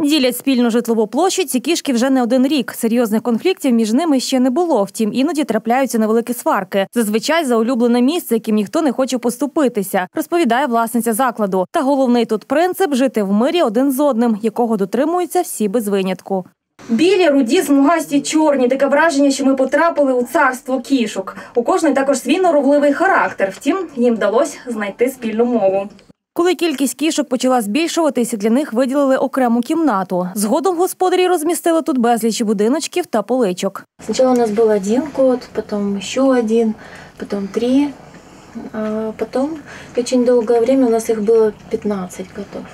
Ділять спільну житлову площу ці кішки вже не один рік. Серйозних конфліктів між ними ще не було, втім іноді трапляються невеликі сварки. Зазвичай за улюблене місце, яким ніхто не хоче поступитися, розповідає власниця закладу. Та головний тут принцип – жити в мирі один з одним, якого дотримуються всі без винятку. Білі, руді, смугасті, чорні. Таке враження, що ми потрапили у царство кішок. У кожної також свій норовливий характер. Втім, їм вдалося знайти спільну мову. Коли кількість кішок почала збільшуватися, для них виділили окрему кімнату. Згодом господарі розмістили тут безліч будиночків та поличок. Спочатку у нас був один кот, потім ще один, потім 3. А потім дуже довге час у нас їх було 15 котів.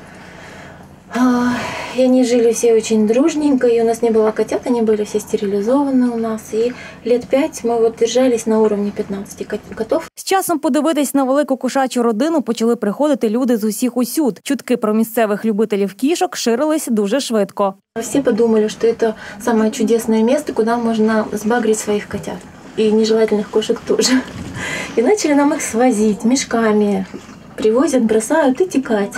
И они жили все очень дружненько, и у нас не было котят, они были все стерилизованы у нас. И лет 5 мы вот держались на уровне 15 котов. З часом подивитись на велику кошачу родину почали приходити люди з усіх усюд. Чутки про місцевих любителів кішок ширились дуже швидко. Все подумали, что это самое чудесное место, куда можно сбагрить своих котят. И нежелательных кошек тоже. И начали нам их свозить мешками. Привозят, бросают и текать.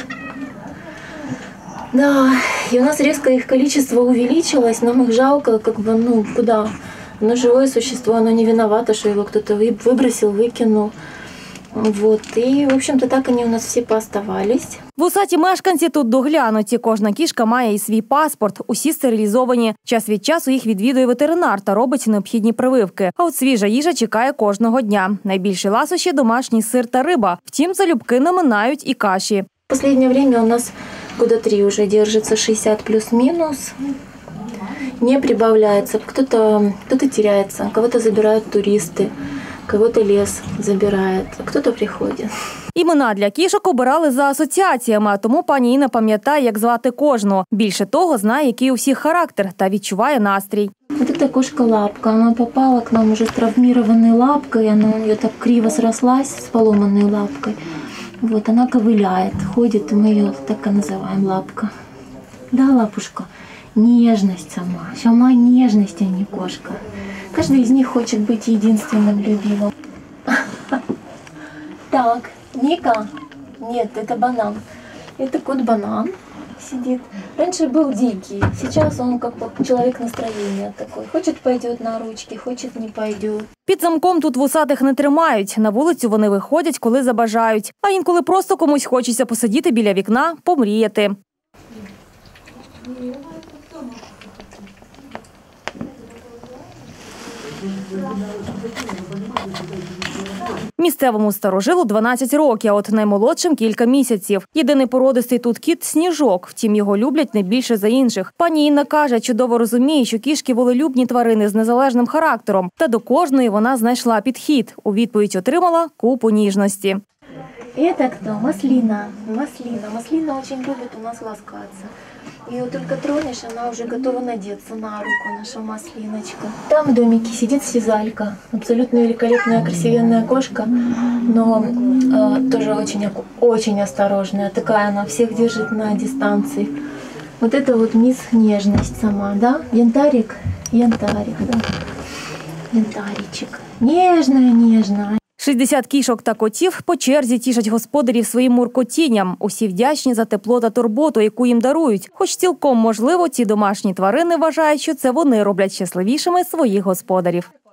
Да, и у нас резко их количество увеличилось, нам их жалко, куда? Оно живое существо, оно не виновато, что его кто-то выбросил, выкинул. Вот, и, в общем-то, так они у нас все пооставались. Вусаті мешканці тут доглянуті. Кожна кішка має і свій паспорт. Усі стерилізовані. Час від часу їх відвідує ветеринар та робить необхідні прививки. А от свіжа їжа чекає кожного дня. Найбільші ласощі – домашній сир та риба. Втім, залюбки не минають і каші. В последнее время у нас года 3 уже держится 60 плюс-минус, не прибавляется. Кто-то теряется, кого-то забирают туристы, кого-то лес забирает, а кто-то приходит. Імена для кішок обирали за асоціаціями, а тому пані Інна пам'ятає, як звати кожну. Більше того, знає, який у всіх характер та відчуває настрій. Вот эта кошка Лапка, она попала к нам уже с травмированной лапкой, она у нее так криво срослась с поломанной лапкой. Вот она ковыляет, ходит, и мы ее так и называем Лапка. Да, Лапушка, нежность сама нежность, а не кошка. Каждый из них хочет быть единственным любимым. Так, Ника, нет, это Банан. Это кот Банан сидит. Раньше был дикий, сейчас он как бы человек настроения такой. Хочет пойдет на ручки, хочет не пойдет. Під замком тут вусатих не тримають. На вулицю вони виходять, коли забажають. А інколи просто комусь хочеться посидіти біля вікна, помріяти. Місцевому старожилу 12 років, а от наймолодшим – кілька місяців. Єдиний породистий тут кіт – Сніжок, втім його люблять не більше за інших. Пані Інна каже, чудово розуміє, що кішки – волелюбні тварини з незалежним характером. Та до кожної вона знайшла підхід. У відповідь отримала купу ніжності. Это кто? Маслина. Маслина очень любит у нас ласкаться. Ее только тронешь, она уже готова надеться на руку, наша Маслиночка. Там в домике сидит Сизалька. Абсолютно великолепная, красивенная кошка, но тоже очень осторожная. Такая она всех держит на дистанции. Вот это вот мисс Нежность сама, да? Янтарик, да. Янтаричек. Нежная. 60 кішок та котів по черзі тішать господарів своїм муркотінням. Усі вдячні за тепло та турботу, яку їм дарують. Хоч цілком можливо, ці домашні тварини вважають, що це вони роблять щасливішими своїх господарів.